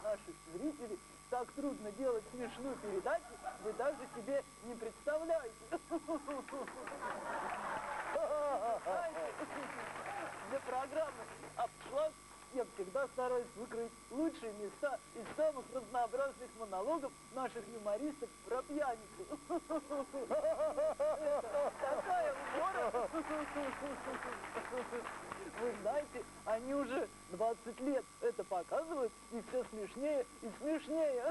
наши зрители, так трудно делать смешную передачу, вы даже себе не представляете. Знаете, для программы «Обшлаг» я всегда стараюсь выкроить лучшие места из самых разнообразных монологов наших юмористов про пьяницу. Такая умора. Вы знаете, они уже 20 лет это показывают, и все смешнее и смешнее.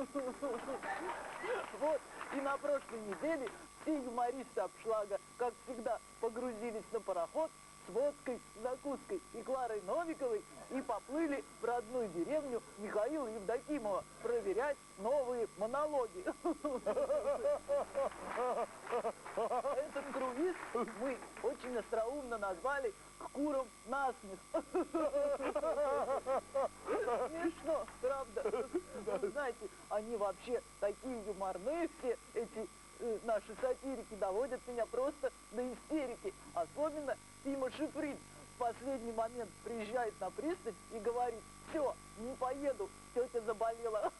Вот, и на прошлой неделе все юмористы «Обшлага», как всегда, погрузились на пароход с водкой, закуской и Кларой Новиковой и поплыли в родную деревню Михаила Евдокимова проверять новые монологи. Этот круиз мы очень остроумно назвали «К курам насмех». Смешно, правда? Вы знаете, они вообще такие юморные все, эти наши сатирики, доводят меня просто до истерики. Особенно Тима Шифрин в последний момент приезжает на пристань и говорит: все, не поеду, тетя заболела.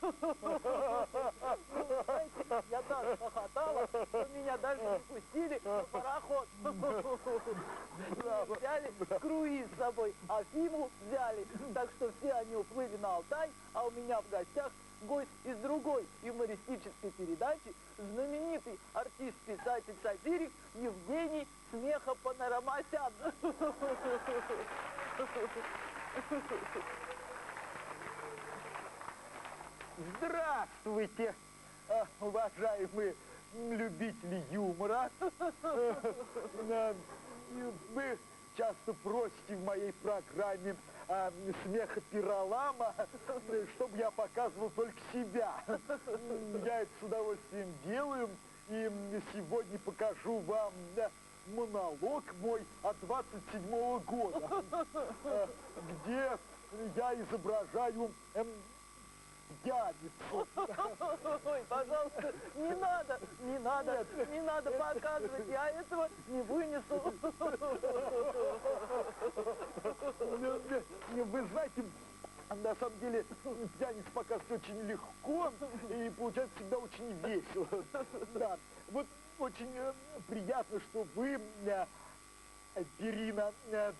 Знаете, я так хохотала, что меня даже не пустили на пароход. Взяли круиз с собой, а Фиму взяли. Так что все они уплыли на Алтай, а у меня в гостях гость из другой юмористической передачи, знаменитый артист-писатель-сатирик Евгений Смехопанорамасян. Здравствуйте, уважаемые любители юмора. Вы часто просите в моей программе смеха пиролама, чтобы я показывал только себя. Я это с удовольствием делаю, и сегодня покажу вам монолог мой от 27-го года, где я изображаю пьяницу. Ой, пожалуйста, не надо, не надо, нет, не надо показывать, я этого не вынесу. Вы знаете, на самом деле пьяниц показывать очень легко и получается всегда очень весело. Да, вот очень приятно, что вы, Ирина,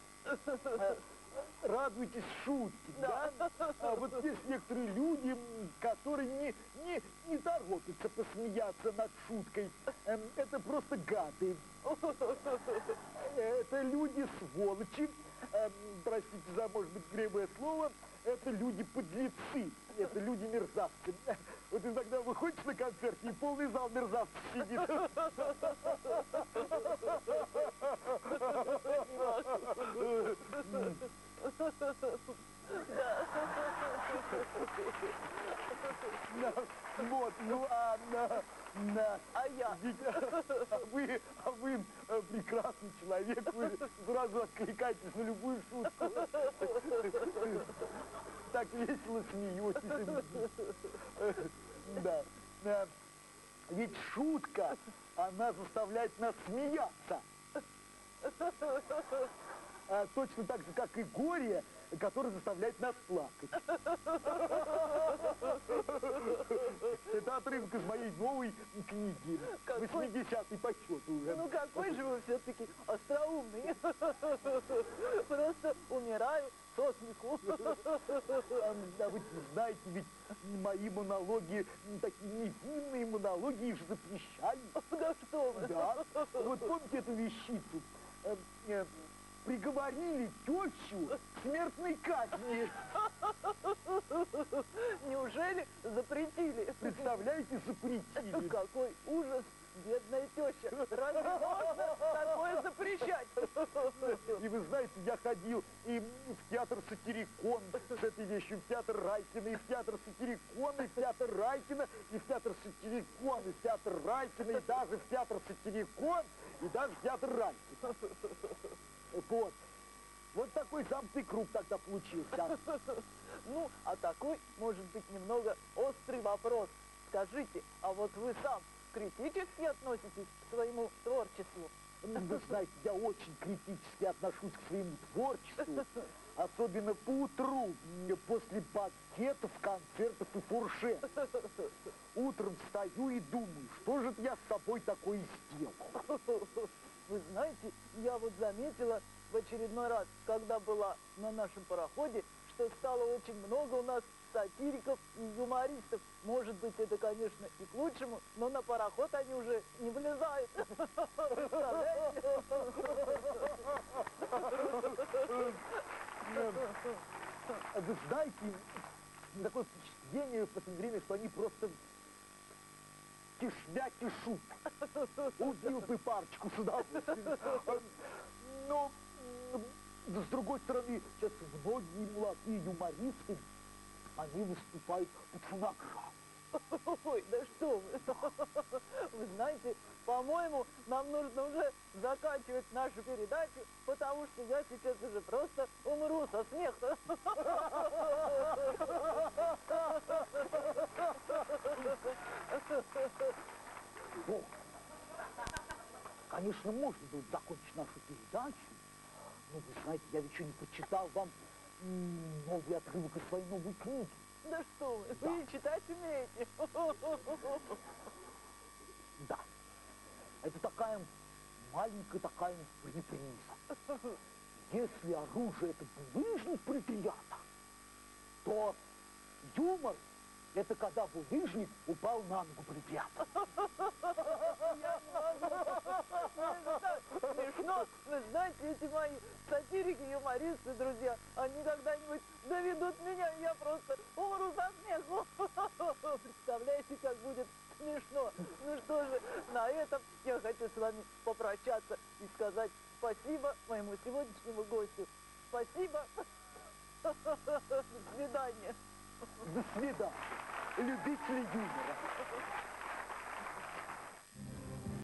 радуетесь шутке, да? А вот есть некоторые люди, которые не торопятся посмеяться над шуткой. Это просто гады. Это люди сволочи. Простите за, может быть, грубое слово. Это люди подлецы. Это люди мерзавцы. Вот иногда выходишь на концерт, и полный зал мерзавцев сидит. Вот, ну а я? Ведь вы прекрасный человек, вы сразу откликаетесь на любую шутку. Так весело смеетесь. Да. Ведь шутка, она заставляет нас смеяться. Точно так же, как и горе, которое заставляет нас плакать. Это отрывок из моей новой книги. 80-й по счету. Ну какой же вы все-таки остроумный. Просто умираю со смеху. Да вы знаете, ведь мои монологи, такие невинные монологи, их же запрещали. Да что вы. Да. Вот помните эту вещицу? Приговорили тещу к смертной казни. Неужели запретили? Представляете, запретили. Какой ужас, бедная теща. Разве можно такое запрещать? И вы знаете, я ходил и в театр Сатирикон с этой вещью, в театр Райкина, и в театр Сатирикон, и в театр Райкина, и в театр Сатирикон, и в театр Райкина, и даже в театр Сатирикон, и даже в театр Райкина. Вот. Вот такой замкнутый круг тогда получился. Ну, а такой, может быть, немного острый вопрос. Скажите, а вот вы сам критически относитесь к своему творчеству? Вы знаете, я очень критически отношусь к своему творчеству, особенно по утру, после банкетов, концертов и фуршет. Утром встаю и думаю, что же это я с собой такое сделал? Вы знаете, я вот заметила в очередной раз, когда была на нашем пароходе, что стало очень много у нас сатириков и юмористов. Может быть, это, конечно, и к лучшему, но на пароход они уже не вылезают. Представляете? Вы знаете, такое впечатление в последнее время, что они просто кишмя кишут. Убил бы парочку с удовольствием. Но, с другой стороны, сейчас многие молодые юмористы, они выступают по фонограмму. Ой, да что вы. Вы знаете, по-моему, нам нужно уже заканчивать нашу передачу, потому что я сейчас уже просто умру со смеха. О, конечно, можно было закончить нашу передачу, но, вы знаете, я еще не прочитал вам новый отрывок из своей новой книги. Да что вы, Да. вы читать умеете. Да, это такая маленькая такая реприза. Если оружие это булыжник припрятан, то юмор это когда булыжник упал на ногу припрятан. Я не могу. Это так смешно. Вы знаете, эти мои сатирики, юмористы, друзья, они когда-нибудь доведут меня, и я просто умру со смеху. Представляете, как будет смешно. Ну что же, на этом я хочу с вами попрощаться и сказать спасибо моему сегодняшнему гостю. Спасибо. До свидания. До свидания, любители юмора.